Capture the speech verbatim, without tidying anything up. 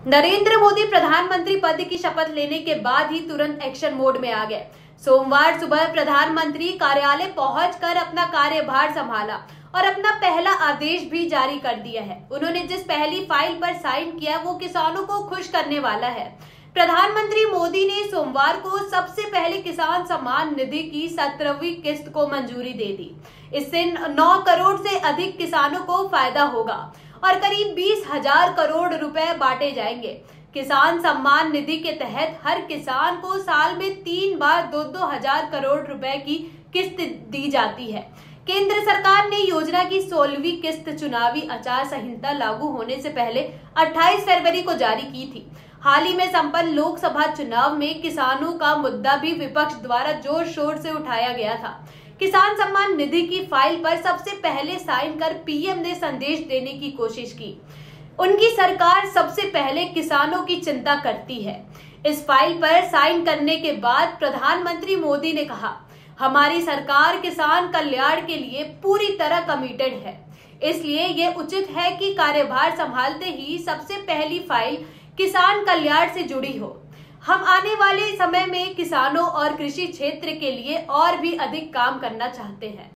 नरेंद्र मोदी प्रधानमंत्री पद की शपथ लेने के बाद ही तुरंत एक्शन मोड में आ गए। सोमवार सुबह प्रधानमंत्री कार्यालय पहुंचकर अपना कार्यभार संभाला और अपना पहला आदेश भी जारी कर दिया है। उन्होंने जिस पहली फाइल पर साइन किया वो किसानों को खुश करने वाला है। प्रधानमंत्री मोदी ने सोमवार को सबसे पहले किसान सम्मान निधि की सत्रहवीं किस्त को मंजूरी दे दी। इससे नौ करोड़ से अधिक किसानों को फायदा होगा और करीब बीस हजार करोड़ रुपए बांटे जाएंगे। किसान सम्मान निधि के तहत हर किसान को साल में तीन बार दो दो हजार करोड़ रुपए की किस्त दी जाती है। केंद्र सरकार ने योजना की सोलहवीं किस्त चुनावी आचार संहिता लागू होने से पहले अट्ठाईस फरवरी को जारी की थी। हाल ही में संपन्न लोकसभा चुनाव में किसानों का मुद्दा भी विपक्ष द्वारा जोर शोर से उठाया गया था। किसान सम्मान निधि की फाइल पर सबसे पहले साइन कर पीएम ने संदेश देने की कोशिश की। उनकी सरकार सबसे पहले किसानों की चिंता करती है। इस फाइल पर साइन करने के बाद प्रधानमंत्री मोदी ने कहा, हमारी सरकार किसान कल्याण के लिए पूरी तरह कमिटेड है। इसलिए ये उचित है कि कार्यभार संभालते ही सबसे पहली फाइल किसान कल्याण से जुड़ी हो। हम आने वाले समय में किसानों और कृषि क्षेत्र के लिए और भी अधिक काम करना चाहते हैं।